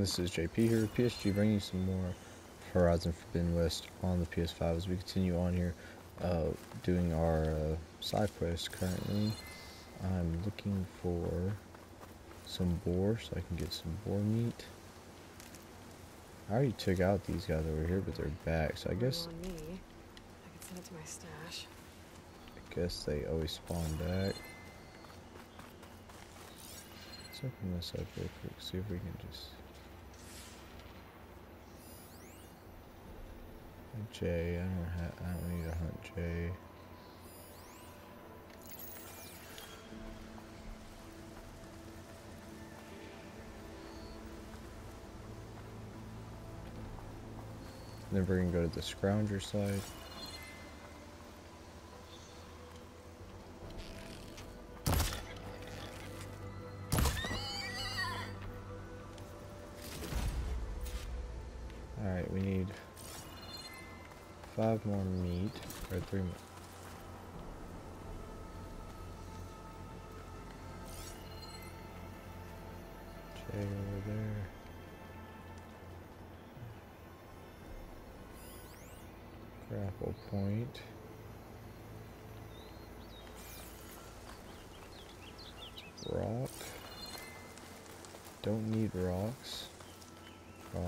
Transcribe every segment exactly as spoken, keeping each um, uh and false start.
This is J P here with P S G, bringing you some more Horizon Forbidden West on the P S five as we continue on here uh, doing our uh, side quest. Currently, I'm looking for some boar so I can get some boar meat. I already took out these guys over here, but they're back, so I guess on me. I could send it to my stash. I guess they always spawn back. Let's open this up real quick, see if we can just J. I don't have. I don't need to hunt J. Then we're gonna go to the scrounger side. All right, we need five more meat, or three more. J over there. Grapple point. Rock. Don't need rocks. Rock.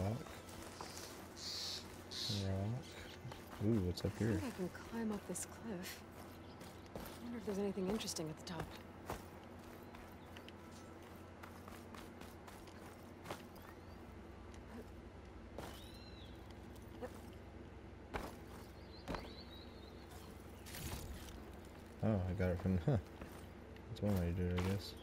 Rock. Ooh, what's up here? I think I can climb up this cliff. I wonder if there's anything interesting at the top. Oh, I got it from, huh. That's one way to do it, I guess.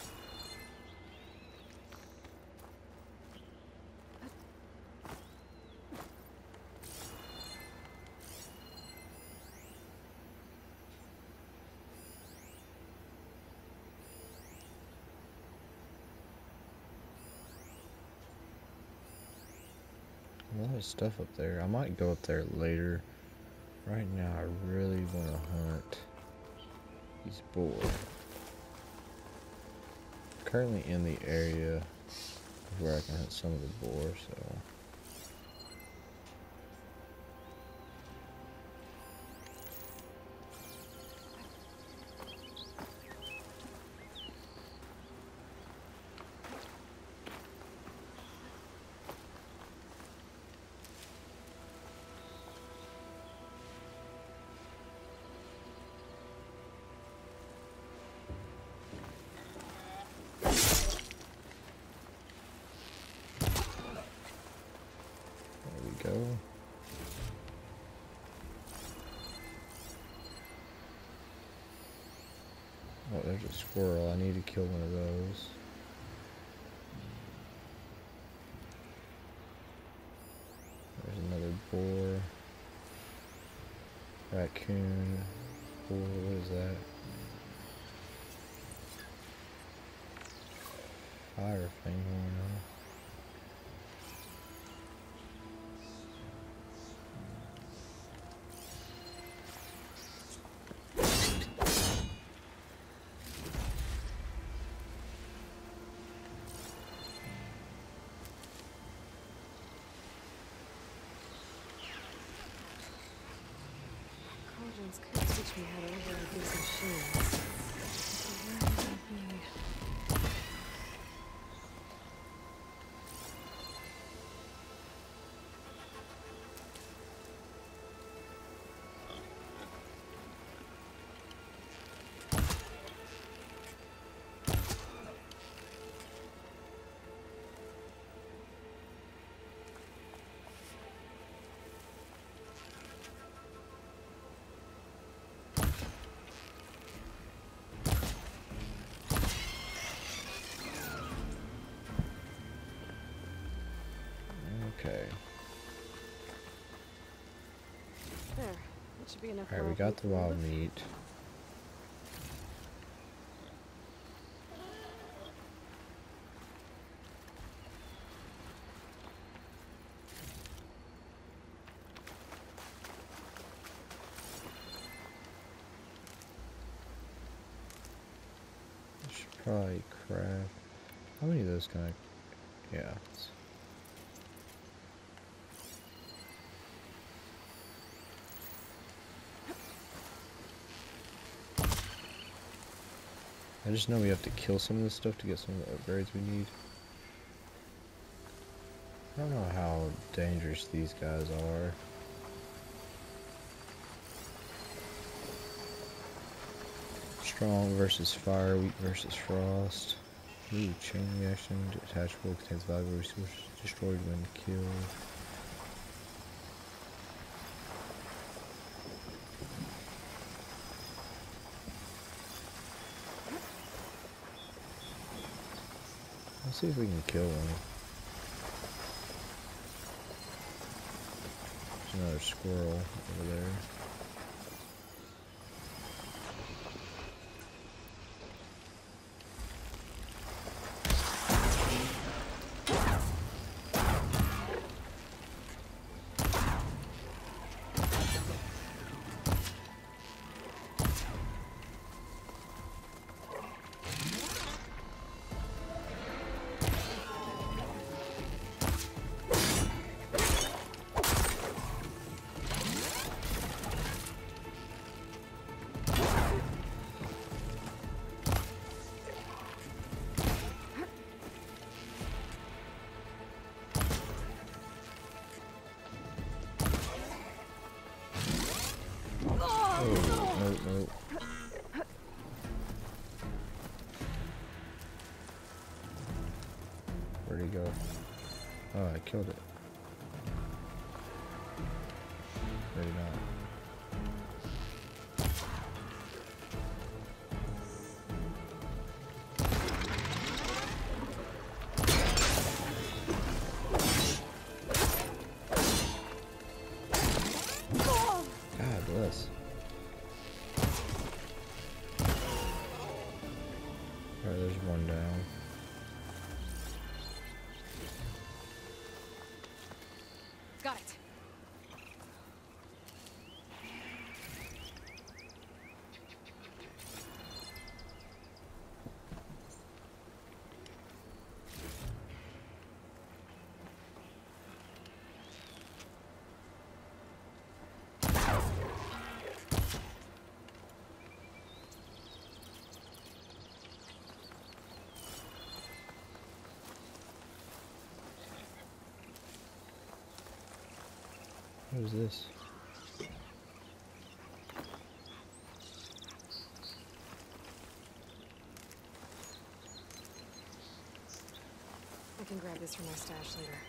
A lot of stuff up there. I might go up there later. Right now, I really want to hunt these boar. Currently in the area where I can hunt some of the boar, so. Go. Oh, there's a squirrel. I need to kill one of those. There's another boar. Raccoon. Boar, what is that? Fire thing going on. Cauldrons could teach me how to override these machines. Where would that be? Okay. There. That should be enough. Alright, we got the wild meat. Probably craft. How many of those can I? Yeah. I just know we have to kill some of this stuff to get some of the upgrades we need. I don't know how dangerous these guys are. Strong versus fire, weak versus frost. Ooh, chain reaction, detachable, contains valuable resources destroyed when killed. Let's see if we can kill one. There's another squirrel over there. Where'd he go? Oh, I killed it. Maybe not. God bless. Alright, there's one down. Got it. What is this? I can grab this from my stash later.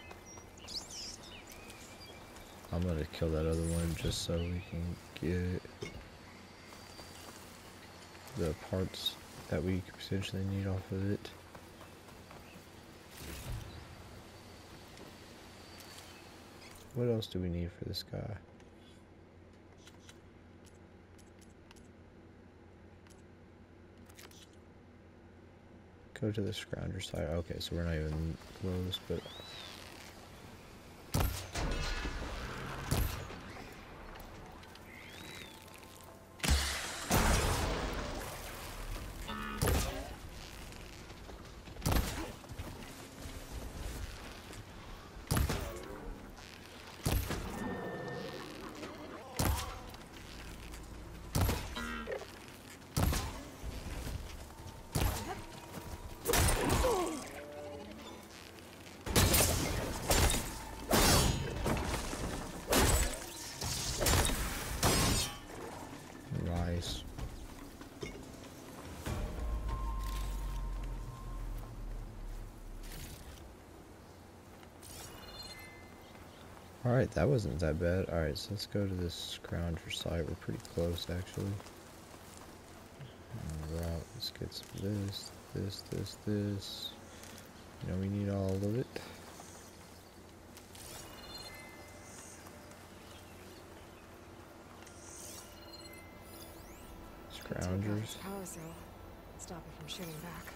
I'm gonna kill that other one just so we can get the parts that we could potentially need off of it. What else do we need for this guy? Go to the scrounger side. Okay, so we're not even close, but nice. Alright, that wasn't that bad. Alright, so let's go to this scrounger site. We're pretty close, actually. Route. Let's get some of this, this, this, this. You know, we need all of it. Scroungers. Power cell. Stop it from shooting back.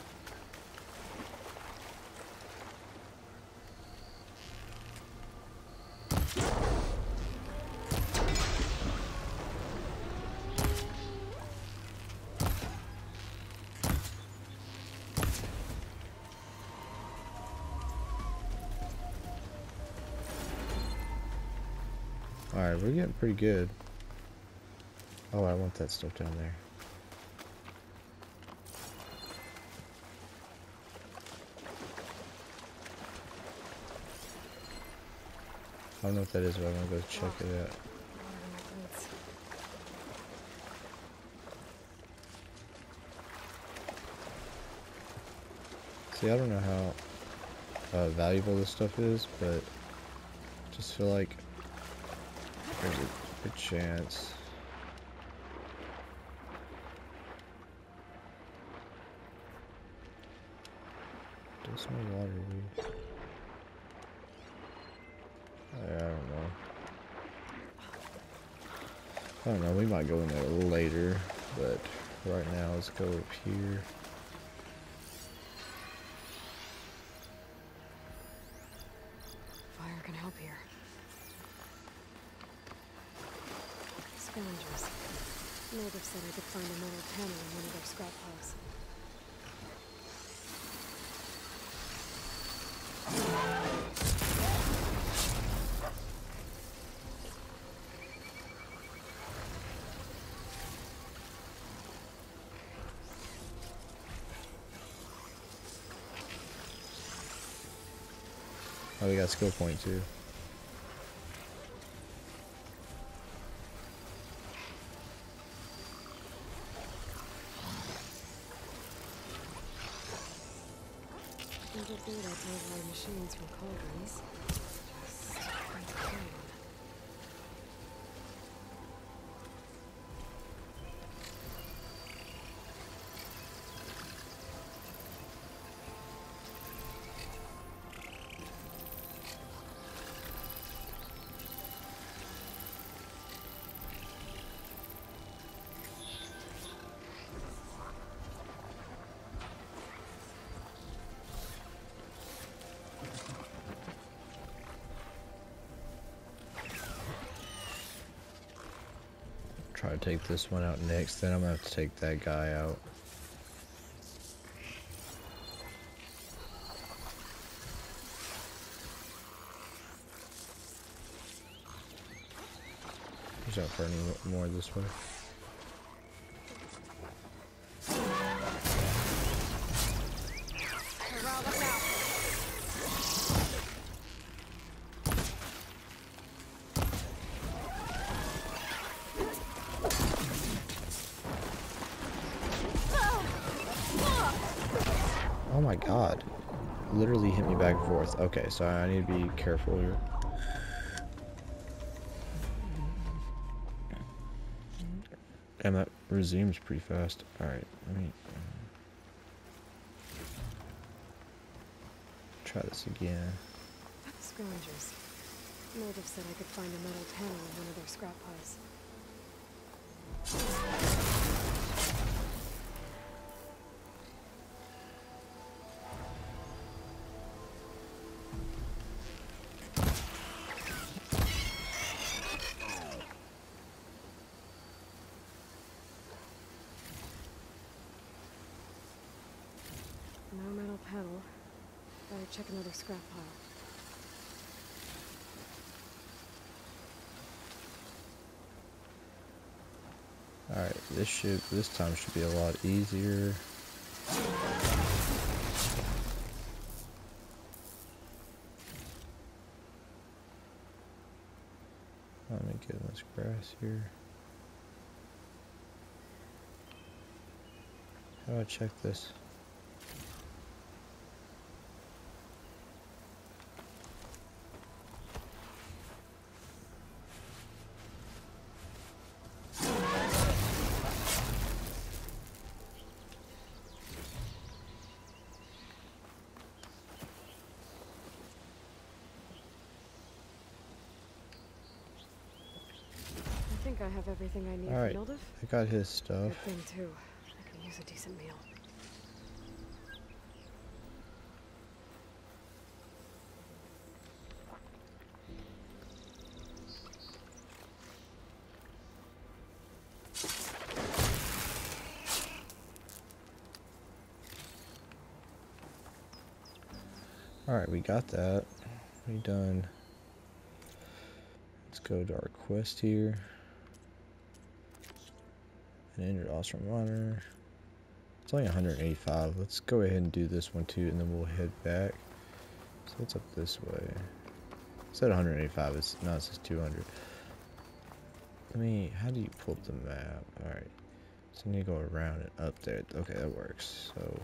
Alright, we're getting pretty good. Oh, I want that stuff down there. I don't know what that is, but I'm gonna go check Locked. it out. Water in my boots. See, I don't know how uh, valuable this stuff is, but I just feel like there's a good chance. Does no water leave? I don't know. I don't know, we might go in there later, but right now let's go up here. Fire can help here. Scavengers. Native said I could find a metal panel in one of their scrap piles. Oh, we got skill point too. Never thought I'd buy my machines from cauldrons. Just like that. Try to take this one out next, then I'm gonna have to take that guy out. There's not for any more this way. Oh my god. Literally hit me back and forth. Okay, so I need to be careful here. And that resumes pretty fast. Alright, let me um, try this again. Scavengers. Native said I could find a metal panel in one of their scrap piles. No metal panel. Better check another scrap pile. Alright, this should this time should be a lot easier. Let me get in this grass here. How do I check this? I think I have everything I need All right, for Nildiv. I got his stuff. Good thing too. I can use a decent meal. Alright, we got that. We done. Let's go to our quest here. An entered awesome runner. It's only one hundred eighty-five. Let's go ahead and do this one too, and then we'll head back. So what's up this way? said one hundred eighty-five. It's now it says two hundred. Let me. How do you pull up the map? All right. So I need to go around and up there. Okay, that works. So.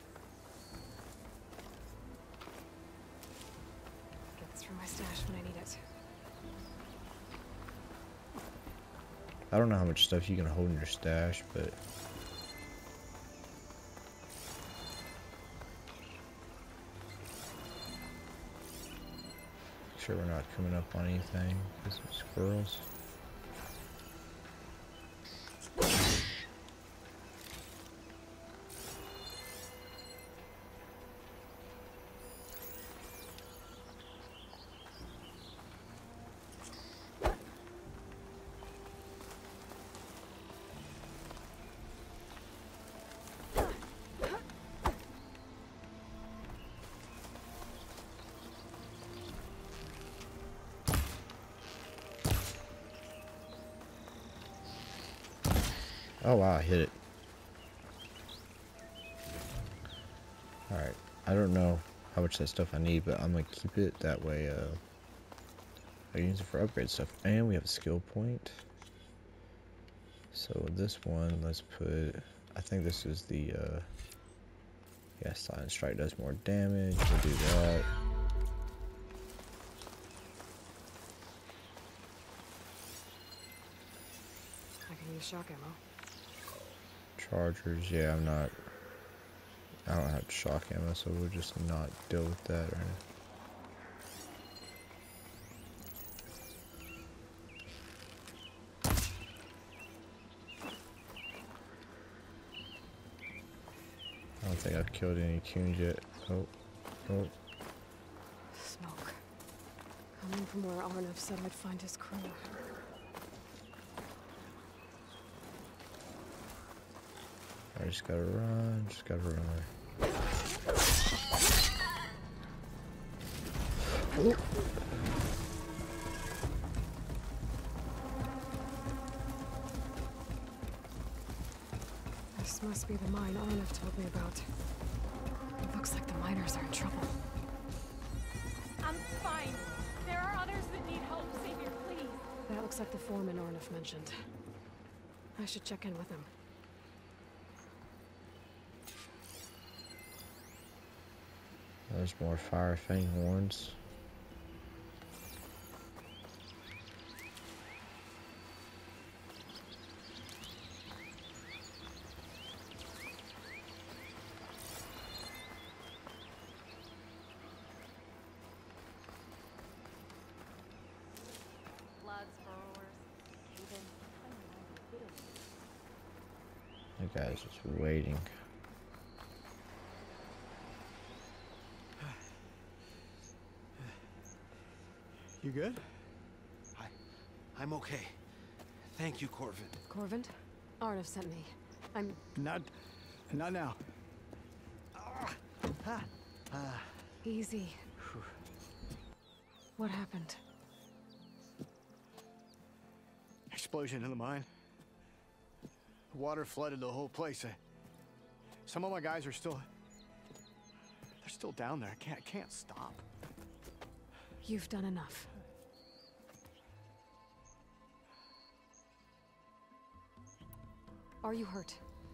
Get this from my stash when I need it. I don't know how much stuff you can hold in your stash, but. Make sure we're not coming up on anything. There's some squirrels. Oh wow, I hit it. Alright, I don't know how much of that stuff I need, but I'm gonna keep it that way. Uh, I use it for upgrade stuff. And we have a skill point. So this one, let's put, I think this is the, uh, yeah, Silent Strike does more damage. We'll do that. I can use shock ammo. Chargers, yeah, I'm not, I don't have shock ammo, so we'll just not deal with that right now. I don't think I've killed any coons yet. Oh, oh. Smoke. Coming from where Arnav said I'd find his crew. I just gotta run, just gotta run. Oh. This must be the mine Arnav told me about. It looks like the miners are in trouble. I'm fine. There are others that need help, Savior, please. That looks like the foreman Arnav mentioned. I should check in with him. There's more fire fang horns. Floods, burrowers, havens. The guy's just waiting. You good? I, I'm okay. Thank you, Corvin. Corvin? Arnav sent me. I'm... Not, not now. Ah, ah. Easy. What happened? Explosion in the mine. Water flooded the whole place. I, some of my guys are still... They're still down there. I can't, can't stop. You've done enough. Are you hurt?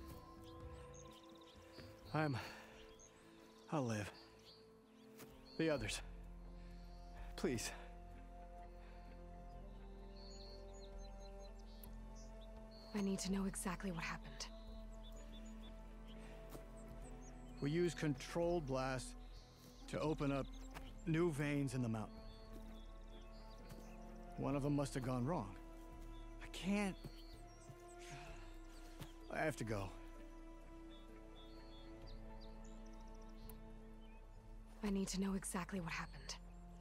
I'm... I'll live. The others. Please. I need to know exactly what happened. We use controlled blast to open up new veins in the mountain. One of them must have gone wrong. I can't... I have to go. I need to know exactly what happened.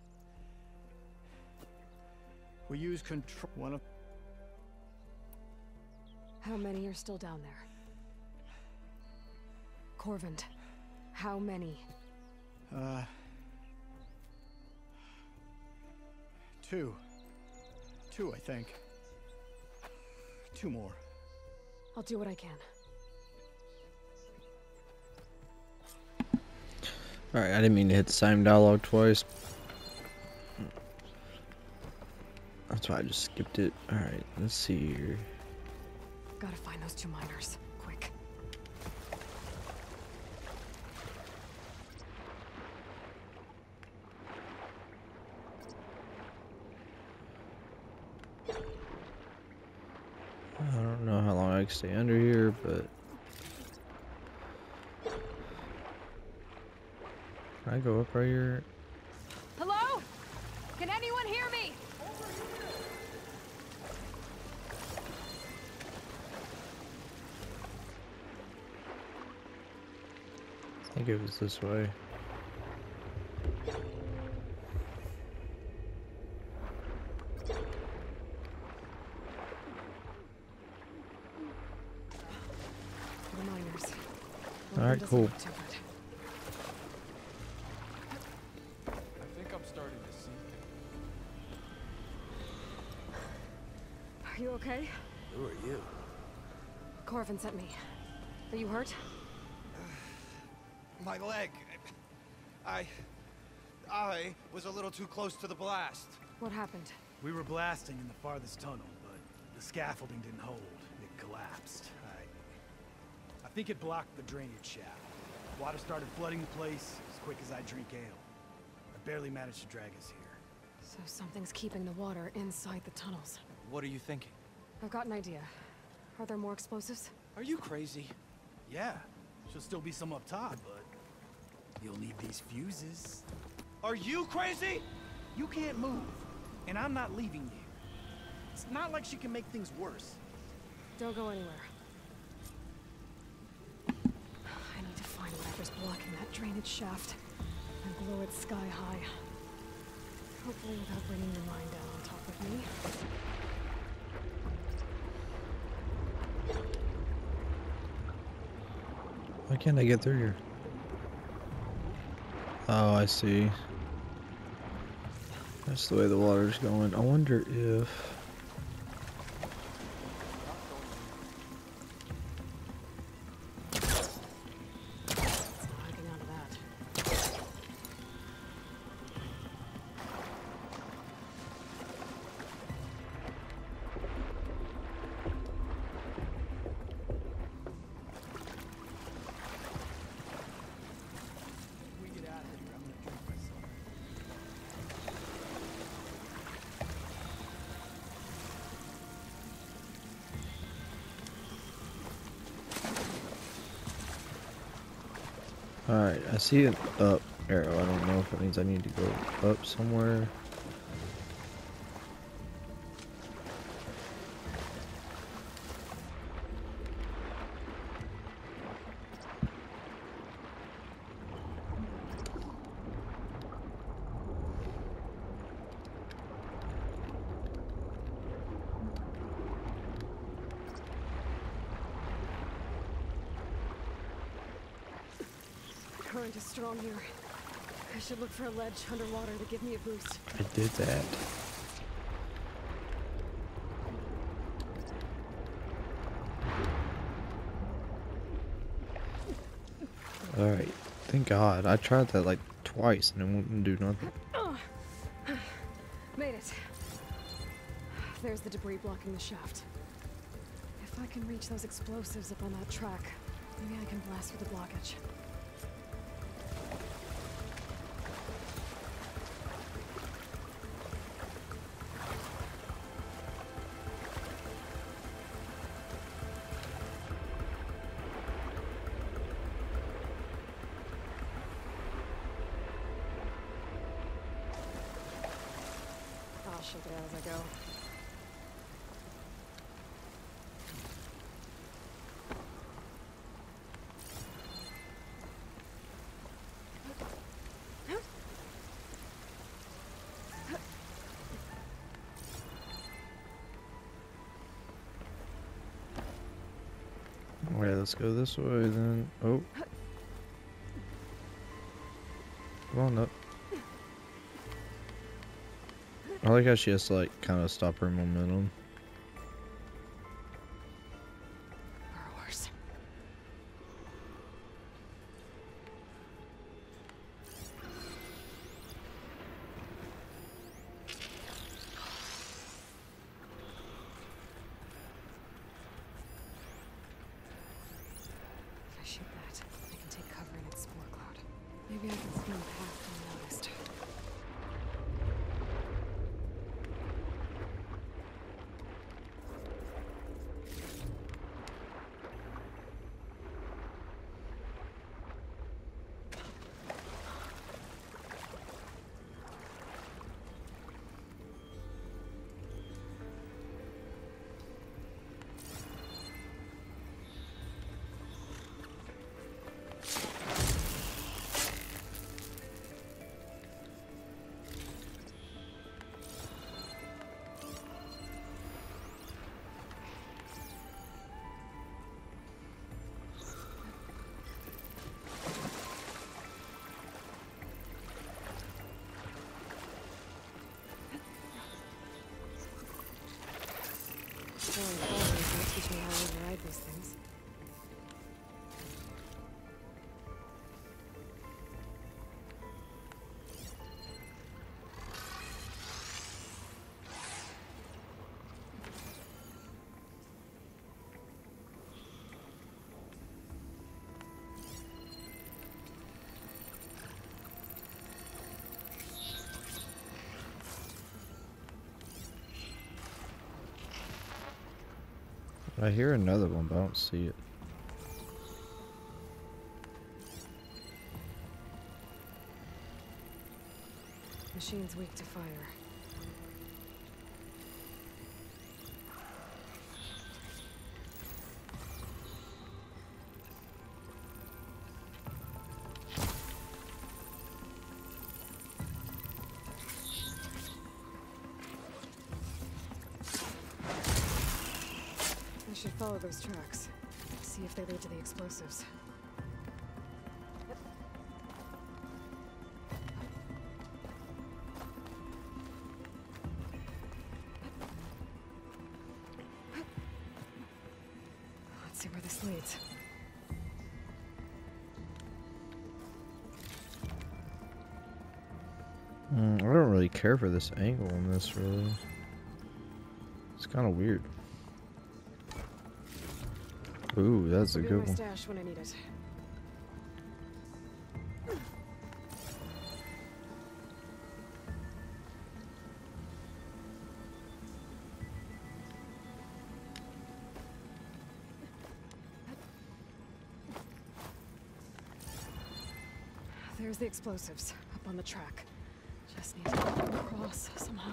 We use control... One of... How many are still down there? Corvin, how many? Uh... Two. Two, I think. Two more. I'll do what I can. Alright, I didn't mean to hit the same dialogue twice. That's why I just skipped it. Alright, let's see here. Gotta find those two miners. Quick. I don't know how long I can stay under here, but can I go up right here? Hello? Can anyone hear me? I think it was this way. The miners. All right, Doesn't cool. look too good. I think I'm starting to see things. Are you okay? Who are you? Corvin sent me. Are you hurt? My leg. I... I was a little too close to the blast. What happened? We were blasting in the farthest tunnel, but the scaffolding didn't hold. It collapsed. I... I think it blocked the drainage shaft. Water started flooding the place as quick as I drink ale. I barely managed to drag us here. So something's keeping the water inside the tunnels. What are you thinking? I've got an idea. Are there more explosives? Are you crazy? Yeah, should still be some up top, but you'll need these fuses. Are you crazy? You can't move, and I'm not leaving you. It's not like she can make things worse. Don't go anywhere. I need to find whatever's blocking that drainage shaft and blow it sky high. Hopefully without bringing your mind down on top of me. Why can't I get through here? Oh, I see. That's the way the water's going. I wonder if... It's not getting out of that. If we get out of here, I'm gonna drink myself. Alright, I see an up arrow. I don't know if it means I need to go up somewhere. Current is strong here. I should look for a ledge underwater to give me a boost. I did that. Alright, thank God. I tried that like twice and it wouldn't do nothing. Made it. There's the debris blocking the shaft. If I can reach those explosives up on that track, maybe I can blast through the blockage. I'll shake it out as I go. Alright, let's go this way then. Oh. Come on up. I like how she has to like kind of stop her momentum. Burrowers. selling batteries might teach me how to override these things. I hear another one, but I don't see it. Machine's weak to fire. I should follow those tracks. See if they lead to the explosives. Let's see where this leads. Mm, I don't really care for this angle on this, really. It's kind of weird. Ooh, that's a I'll be good my one. stash when I need it. There's the explosives up on the track. Just need to get them across somehow.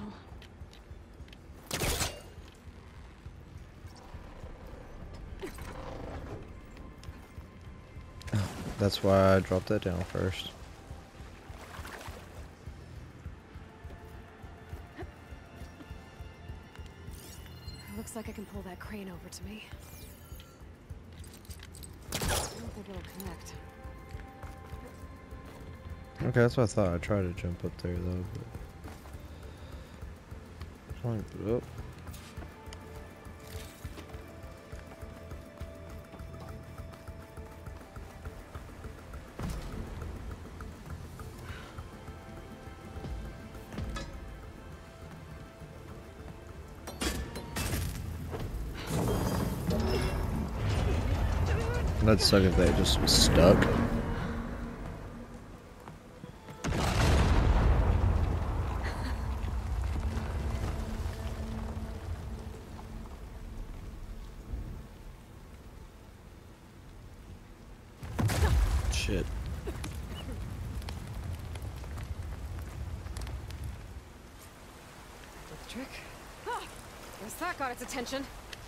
That's why I dropped that down first. Looks like I can pull that crane over to me. I don't think it'll connect. Okay, that's what I thought. I tried to jump up there though, but climb it up. That'd suck if they just was stuck. Shit. Did the trick? Ah, guess that got its attention.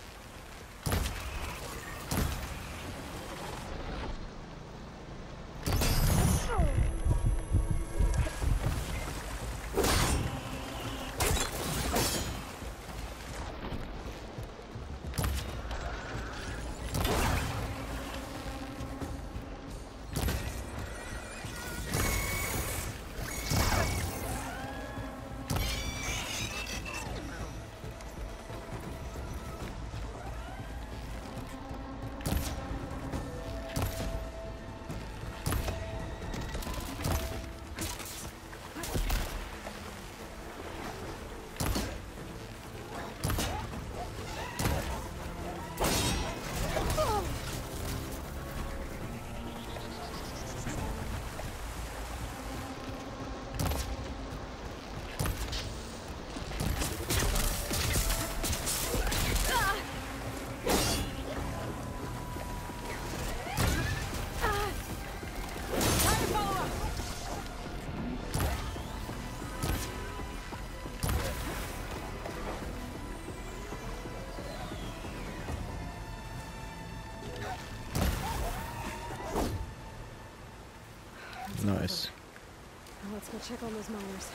Nice. Now let's go check on those miners.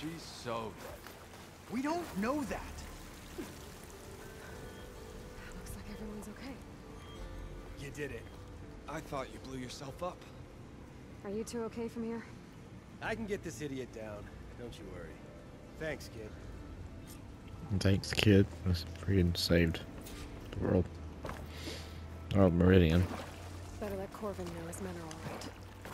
She's so dead. We don't know that. Looks like everyone's okay. You did it. I thought you blew yourself up. Are you two okay from here? I can get this idiot down. Don't you worry. Thanks, kid. Thanks, kid. That's freaking saved the world. Oh, Meridian. Better let Corvin know his men are all right.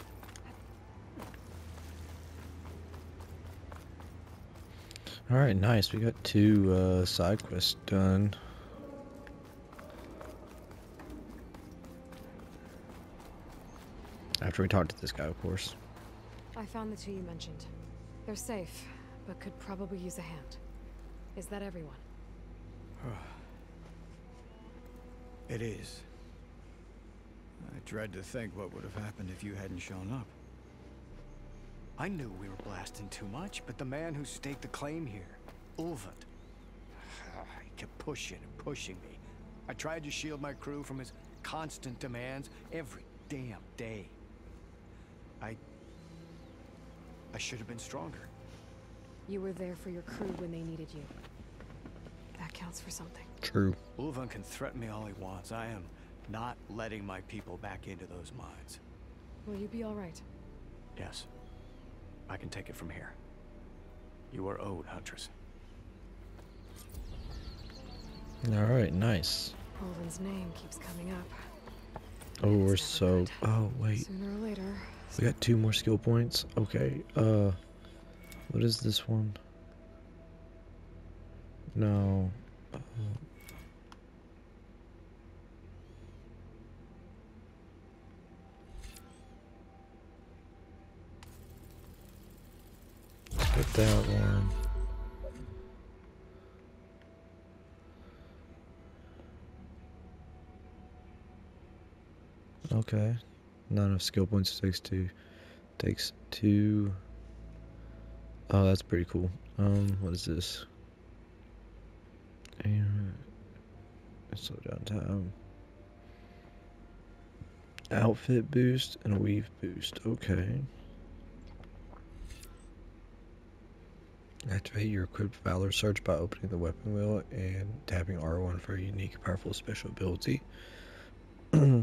Alright, nice. We got two uh, side quests done. After we talked to this guy, of course. I found the two you mentioned. They're safe, but could probably use a hand. Is that everyone? It is. I dread to think what would have happened if you hadn't shown up. I knew we were blasting too much, but the man who staked the claim here, Ulvund, he kept pushing and pushing me. I tried to shield my crew from his constant demands every damn day. I... I should have been stronger. You were there for your crew when they needed you. That counts for something. True. Ulvund can threaten me all he wants. I am not letting my people back into those mines. Will you be all right? Yes. I can take it from here. You are owed, Huntress. Alright, nice. Ulvund's name keeps coming up. Oh, we're so... Oh, wait. Sooner or later. We got two more skill points. Okay, uh... what is this one? No. Uh, get that one. Okay. Not enough skill points. Takes two. Takes two. Oh, that's pretty cool. Um, what is this? And slow down time. Outfit boost and a weave boost. Okay. Activate your equipped Valor search by opening the weapon wheel and tapping R one for a unique, powerful special ability. hmm.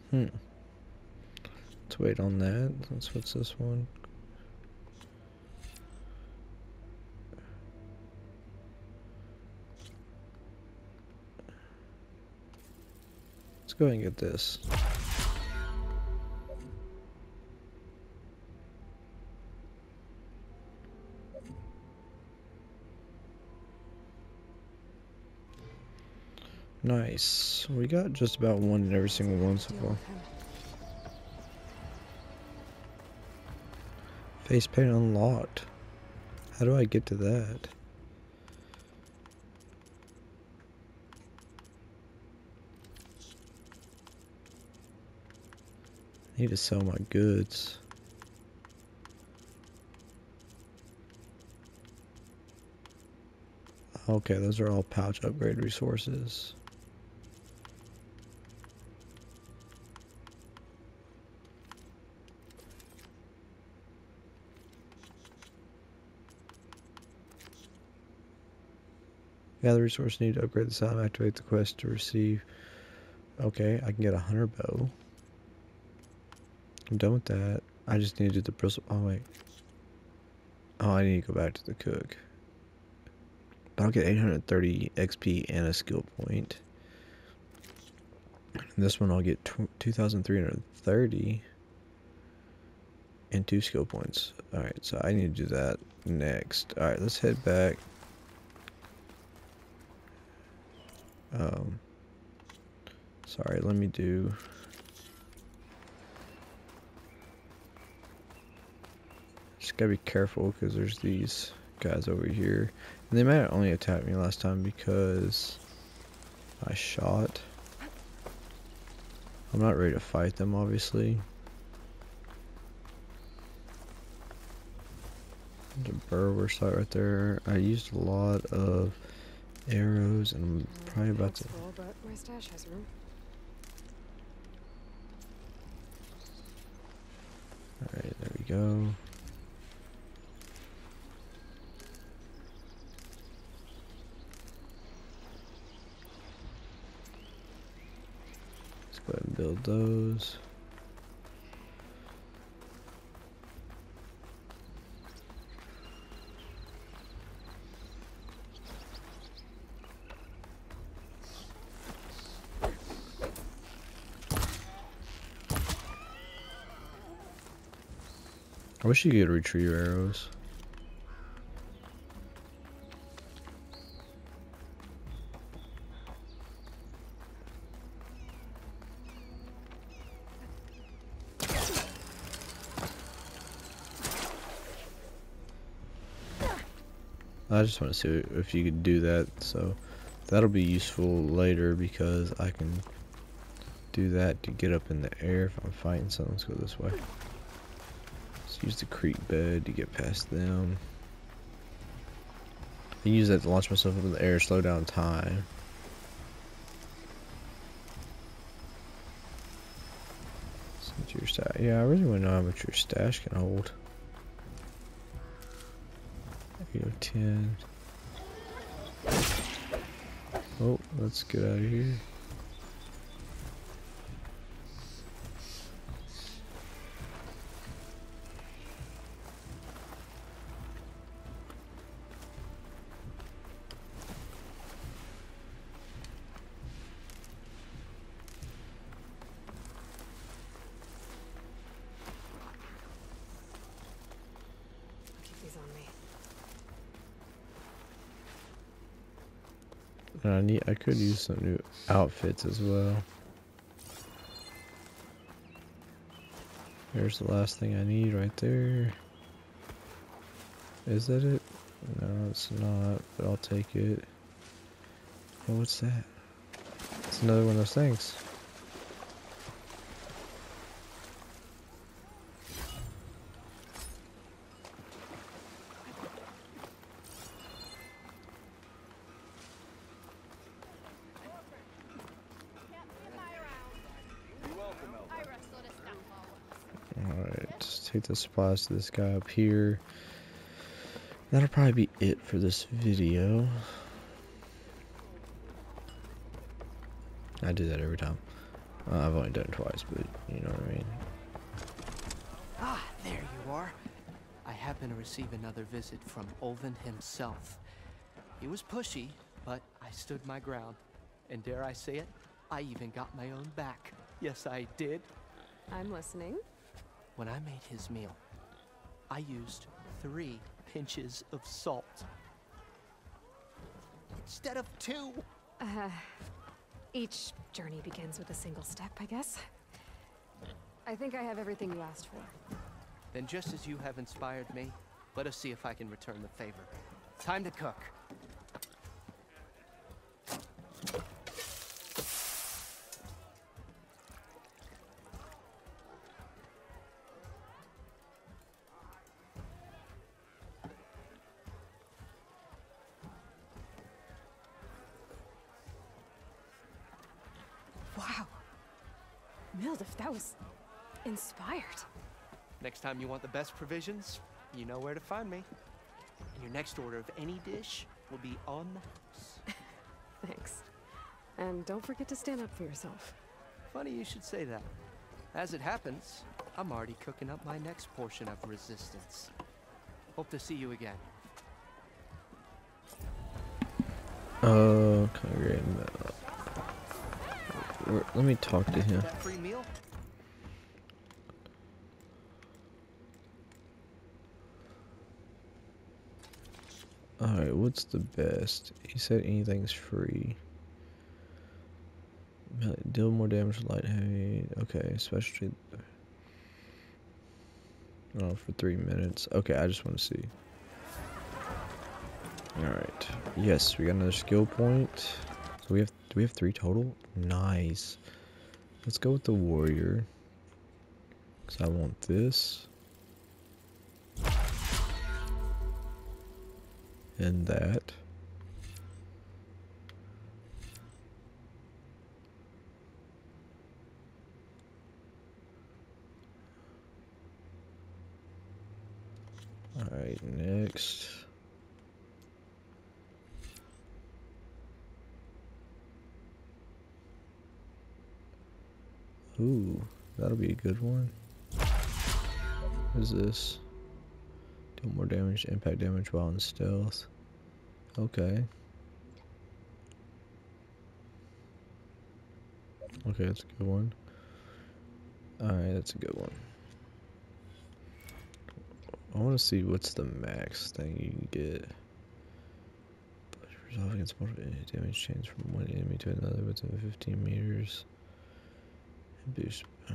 Let's wait on that. Let's what's this one? Let's go ahead and get this. Nice. We got just about one in every single one so far. Face paint unlocked. How do I get to that? I need to sell my goods. Okay, those are all pouch upgrade resources. Yeah, the resource need to upgrade the sound, activate the quest to receive. Okay, I can get a hunter bow. I'm done with that. I just need to do the bristle. Oh, wait. Oh, I need to go back to the cook. But I'll get eight hundred thirty X P and a skill point. And this one I'll get two thousand three hundred thirty and two skill points. Alright, so I need to do that next. Alright, let's head back. Um, sorry, let me do... Just gotta be careful because there's these guys over here. And they might have only attacked me last time because I shot. I'm not ready to fight them, obviously. There's a burrower site right there. I used a lot of arrows and I'm probably about to... Full, but my stash has room. Alright, there we go. build those. I wish you could retrieve arrows. I just want to see if you could do that, so that'll be useful later because I can do that to get up in the air if I'm fighting something. Let's go this way. Let's use the creek bed to get past them. I can use that to launch myself up in the air, slow down time. Since your stash, yeah, I really want to know how much your stash can hold. You have ten. Oh, let's get out of here. Keep these on me. And I need, I could use some new outfits as well. Here's the last thing I need right there. Is that it? No, it's not, but I'll take it. Oh, what's that? It's another one of those things. Alright, just take the supplies to this guy up here. That'll probably be it for this video. I do that every time. Uh, I've only done it twice, but you know what I mean. Ah, there you are. I happen to receive another visit from Olvin himself. He was pushy, but I stood my ground. And dare I say it, I even got my own back. Yes, I did. I'm listening. When I made his meal, I used three pinches of salt. Instead of two. Uh, each journey begins with a single step, I guess. I think I have everything you asked for. Then just as you have inspired me, let us see if I can return the favor. Time to cook. Wow. Mildif, that was inspired. Next time you want the best provisions, you know where to find me. And your next order of any dish will be on the house. Thanks. And don't forget to stand up for yourself. Funny you should say that. As it happens, I'm already cooking up my next portion of resistance. Hope to see you again. Oh, okay, great. Let me talk to him. That free meal? Alright, what's the best? He said anything's free. Deal more damage to light heavy. Okay, especially. Oh, for three minutes. Okay, I just want to see. Alright. Yes, we got another skill point. So we have do we have three total? Nice. Let's go with the warrior. Cause I want this. And that. Alright, next. Ooh, that'll be a good one. What is this? Do more damage, impact damage while in stealth. Okay. Okay, that's a good one. Alright, that's a good one. I want to see what's the max thing you can get. Resolve against multiple damage chains from one enemy to another within fifteen meters. And boost. Uh,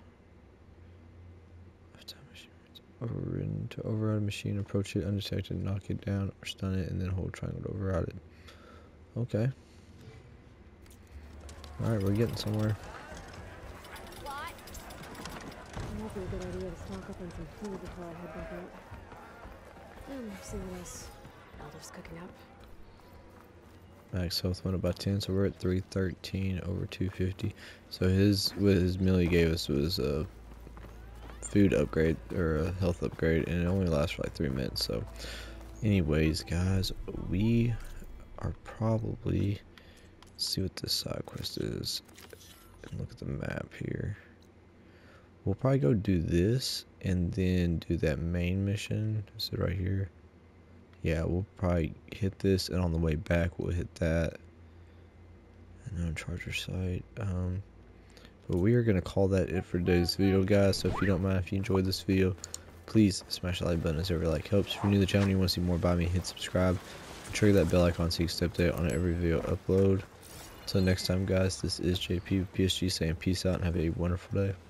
overridden. To override a machine, approach it undetected, knock it down, or stun it, and then hold triangle to override it. Okay. Alright, we're getting somewhere. It might be a good idea to stock up on some food before I head back out. And see what else Elder's cooking up. Max health went up by ten, so we're at three thirteen over two fifty. So his, what his meal he gave us was a food upgrade, or a health upgrade, and it only lasts for like three minutes. So anyways, guys, we are probably, let's see what this side quest is, and look at the map here. We'll probably go do this, and then do that main mission. Is it right here? Yeah, we'll probably hit this, and on the way back we'll hit that. And then charger site. Um, but we are going to call that it for today's video, guys. So if you don't mind, if you enjoyed this video, please smash the like button as every like helps. If you're new to the channel and you want to see more by me, hit subscribe. And trigger that bell icon so you can stay updated on every video upload. Until next time, guys, this is J P with P S G saying peace out and have a wonderful day.